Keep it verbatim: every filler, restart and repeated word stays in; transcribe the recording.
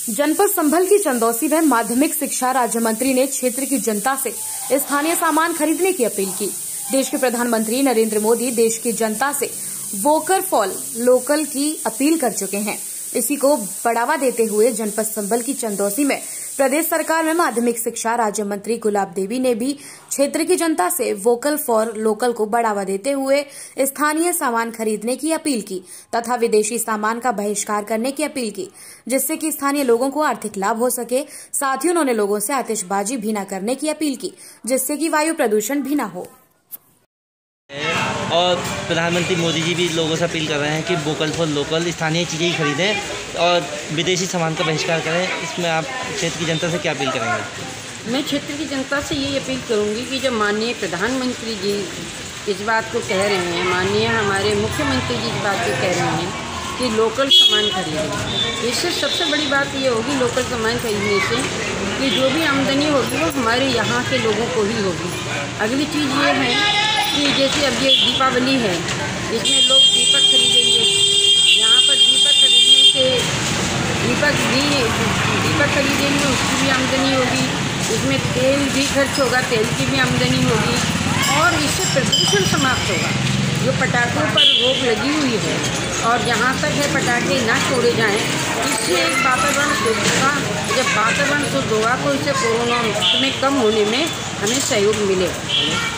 जनपद संभल की चंदौसी में माध्यमिक शिक्षा राज्य मंत्री ने क्षेत्र की जनता से स्थानीय सामान खरीदने की अपील की। देश के प्रधानमंत्री नरेंद्र मोदी देश की जनता से वोकल फॉर लोकल की अपील कर चुके हैं। इसी को बढ़ावा देते हुए जनपद संभल की चंदौसी में प्रदेश सरकार में माध्यमिक शिक्षा राज्य मंत्री गुलाब देवी ने भी क्षेत्र की जनता से वोकल फॉर लोकल को बढ़ावा देते हुए स्थानीय सामान खरीदने की अपील की तथा विदेशी सामान का बहिष्कार करने की अपील की, जिससे कि स्थानीय लोगों को आर्थिक लाभ हो सके। साथ ही उन्होंने लोगों से आतिशबाजी भी न करने की अपील की, जिससे कि वायु प्रदूषण भी न हो। और प्रधानमंत्री मोदी जी भी लोगों से अपील कर रहे हैं कि वोकल फॉर लोकल स्थानीय चीज़ें ही खरीदें और विदेशी सामान का बहिष्कार करें। इसमें आप क्षेत्र की जनता से क्या अपील करेंगे? मैं क्षेत्र की जनता से यही अपील करूंगी कि जब माननीय प्रधानमंत्री जी इस बात को कह रहे हैं, माननीय हमारे मुख्यमंत्री जी इस बात को कह रहे हैं कि लोकल सामान खरीदें, इससे सबसे बड़ी बात ये होगी लोकल सामान खरीदने से कि जो भी आमदनी होगी वो हमारे यहाँ के लोगों को ही होगी। अगली चीज़ ये है कि जैसे अब ये दीपावली है, इसमें लोग दीपक खरीदेंगे। यहाँ पर दीपक खरीदने से दीपक भी दीपक खरीदेंगे, उसकी भी आमदनी होगी। इसमें तेल भी खर्च होगा, तेल की भी आमदनी होगी और इससे प्रदूषण समाप्त होगा। जो पटाखों पर रोक लगी हुई है और जहाँ तक है पटाखे ना छोड़े जाएं, इससे एक वातावरण शुद्ध होगा। जब वातावरण शुद्ध होगा तो इससे कोरोना में कम होने में हमें सहयोग मिलेगा।